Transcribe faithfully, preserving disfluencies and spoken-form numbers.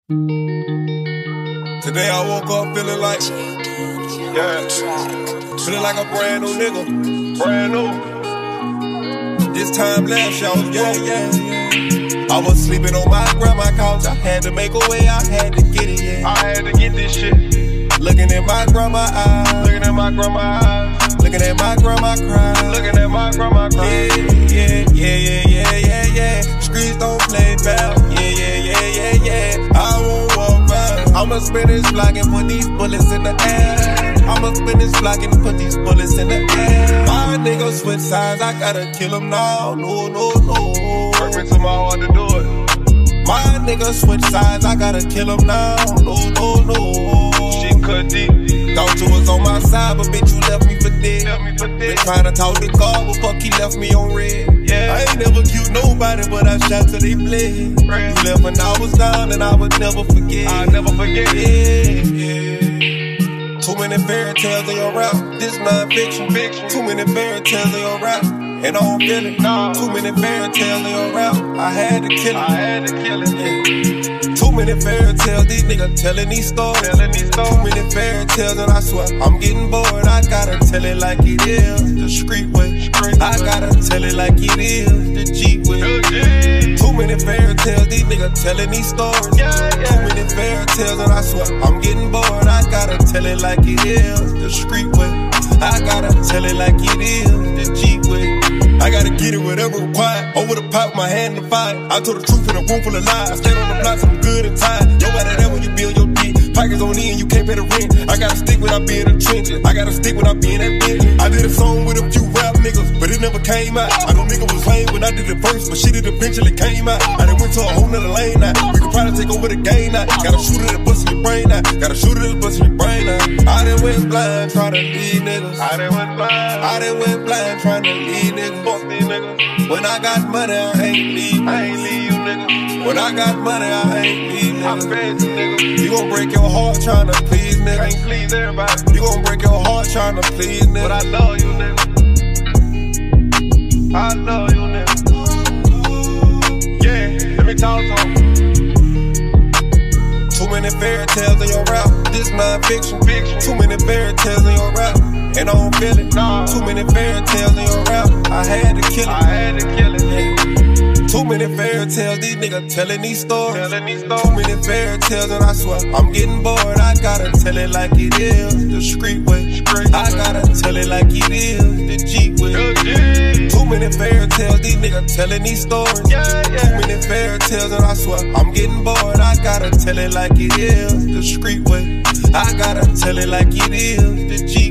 Today I woke up feeling like, yeah, feeling like a brand new nigga, brand new. This time last year I was young, yeah, yeah. I was sleeping on my grandma's couch. I had to make a way, I had to get it, yeah. I had to get this shit. Looking at my grandma's eyes, Looking at my grandma's eyes, looking at my grandma cry, looking at my grandma cry. yeah, yeah, yeah, yeah, yeah, yeah. Streets don't play bad, yeah, yeah, yeah, yeah, yeah. I won't walk back. I'ma spin this block and put these bullets in the air. I'ma spin this block and put these bullets in the air. My niggas switch sides, I gotta kill them now. No, no, no. Work me to my heart to do it. My niggas switch sides, I gotta kill them now. No, no, no. She cut deep. Thought you was on my side, but bitch, you left me for dead. Left me for Been dead. tryna talk to God, but fuck, he left me on red. Yeah. I ain't never cute nobody, but I shot till they bled. Right. You left when I was down, and I would never forget. I'll never forget. Yeah, yeah. Too many fairy tales in your rap. This non-fiction. Fiction. Too many fairy tales in your rap, and I don't feel it. Nah. Too many fairy tales in your rap. I had to kill it. I had to kill it. Yeah. Too many fairy tales, these niggas telling these stories. Telling these stories. Too many fairy tales, and I swear I'm getting bored. I gotta tell it like it is, the street way. I gotta tell it like it is, the G way. Too many fairy tales, these niggas telling these stories. Yeah, yeah. Too many fairy tales, and I swear I'm getting bored. I gotta tell it like it is, the street way. I gotta tell it like it is, the G way. I gotta get it whatever required. Over the pot, my hand in fire. I told the truth in a room full of lies. I stand on the block, so I'm good and tired. Nobody there when you build your dick. Pockets on E and you can't pay the rent. I gotta stick when I be in the trenches. I gotta stick when I be in that bitch. I did a song with a few rap niggas, but it never came out. I know nigga was lame when I did it first, but shit it eventually came out. I done went to a whole nother lane now. We could probably take over the game now. Gotta shoot it and bust in your brain now. Gotta shoot it and bust in your brain now. I done went blind trying to lead niggas. I done went blind. I done went blind trying to lead niggas. Fuck these niggas. When I got money, I ain't leave. I ain't leave you niggas. When I got money, I ain't leave. I fed you niggas. You gon' break your heart tryna please niggas. Can't please everybody. You gon' break your heart tryna please But I niggas. love you niggas. I love you niggas. Yeah, let me talk to 'em. Too many fairy tales in your rap. This non-fiction. Fiction. Too many fairy tales in your rap, and I don't feel it. Nah. Too many fairy tales in your rap. I had to kill I it. had to kill it. Yeah. Too many fairy tales. These niggas telling these stories. Telling these Too stories. many fairy tales, and I swear I'm getting bored. I gotta tell it like it is, the street way. I gotta tell it like it is, the G way. Too many fairy tales, these niggas telling these stories. Yeah, Too yeah. many fairy tales, and I swear I'm getting bored. I gotta tell it like it is, the street way. I gotta tell it like it is, the G